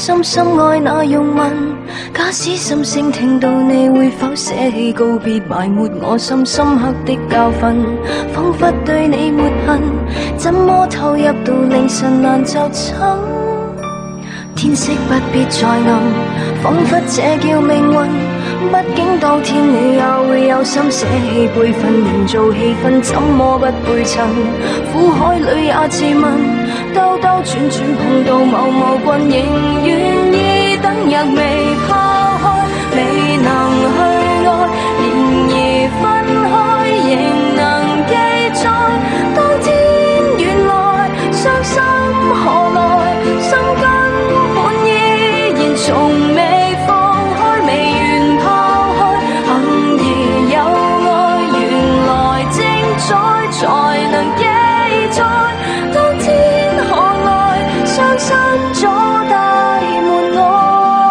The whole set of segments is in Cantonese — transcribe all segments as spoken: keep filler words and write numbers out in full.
深深愛那擁吻。假使心聲聽到你，會否捨棄告別，埋沒我心深刻的教訓？彷彿對你沒恨，怎麼投入到凌晨難就寢？天色不必再暗，彷彿這叫命運。畢竟當天你也會有心捨棄輩份，營造氣氛，怎麼不背塵？苦海裏也自問，兜兜轉轉碰到某某君，仍願意等日未拋開，未能去愛，然而分開仍能記載。當天原來傷心何來，心根本依然從未放開，未願拋開，幸而有愛，原來精彩才能記載。當天可愛，傷心咗大門外。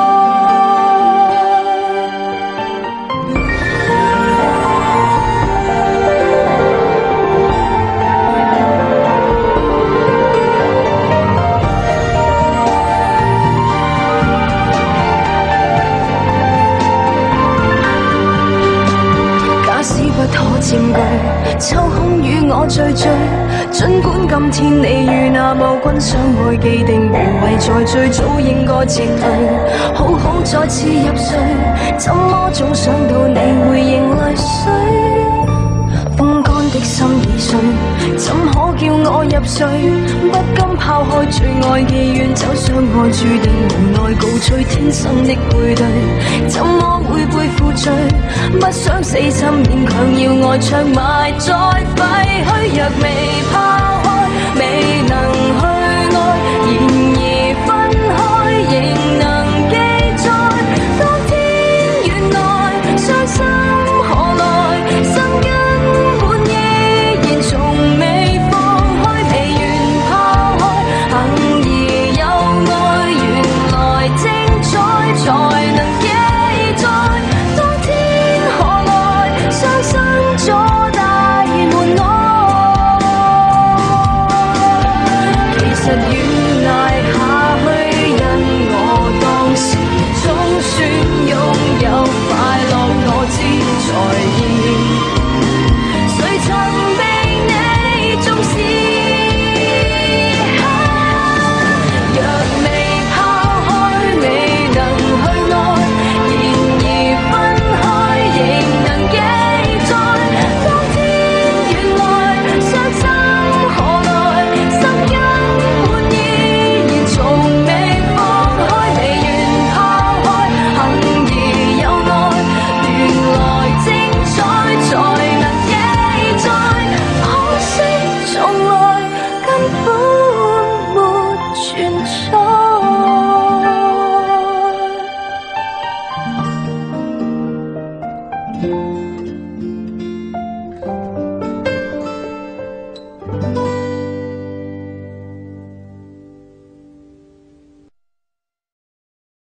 假使不可佔據，抽空與我聚聚。儘管今天你與那某君相愛，既定無謂再追，早應該撤退。好好再次入睡，怎麼總想到你會迎淚水？風乾的心已碎，怎可叫我入睡？不甘拋開最愛嘅願走，相愛注定無奈告吹，天生的配對，怎麼會背負罪？不想死心勉強要愛唱埋再廢墟，若未